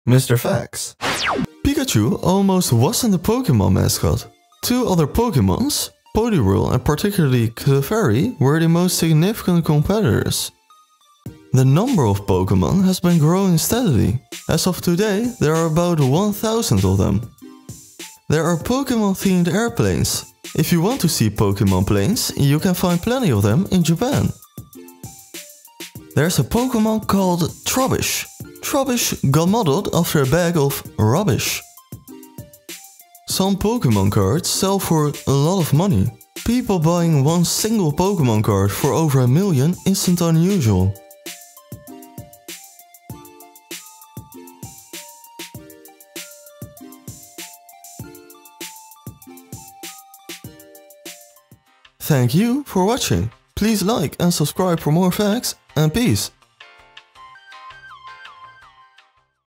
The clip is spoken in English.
Mr. Facts. Pikachu almost wasn't a Pokémon mascot. Two other Pokémons, Poliwhirl and particularly Clefairy, were the most significant competitors. The number of Pokémon has been growing steadily. As of today, there are about 1,000 of them. There are Pokémon-themed airplanes. If you want to see Pokémon planes, you can find plenty of them in Japan. There's a Pokémon called Trubbish. Trubbish got modeled after a bag of rubbish. Some Pokémon cards sell for a lot of money. People buying one single Pokémon card for over $1 million isn't unusual. Thank you for watching. Please like and subscribe for more facts, and peace.